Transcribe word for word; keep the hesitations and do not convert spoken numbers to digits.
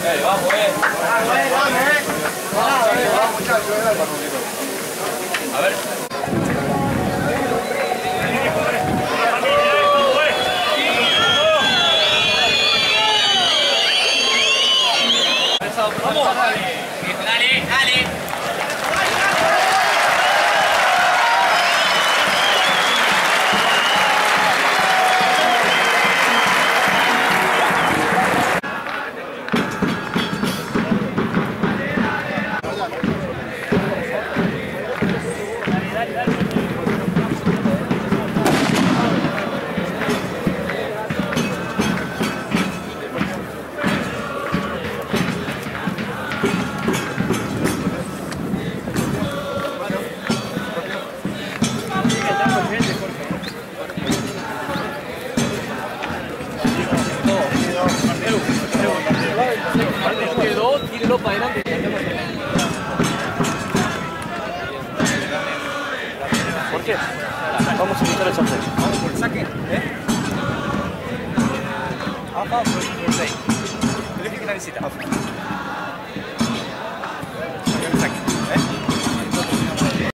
vamos, eh. Vamos, eh, vamos, eh. Vamos, muchachos, a ver. Vamos, dale, dale, dale. Tírelo para adelante. ¿Por qué? Vamos a quitar el sorteo. Vamos por el saque. ¿Eh? Ah, vamos por el seis. ¿Qué la visita?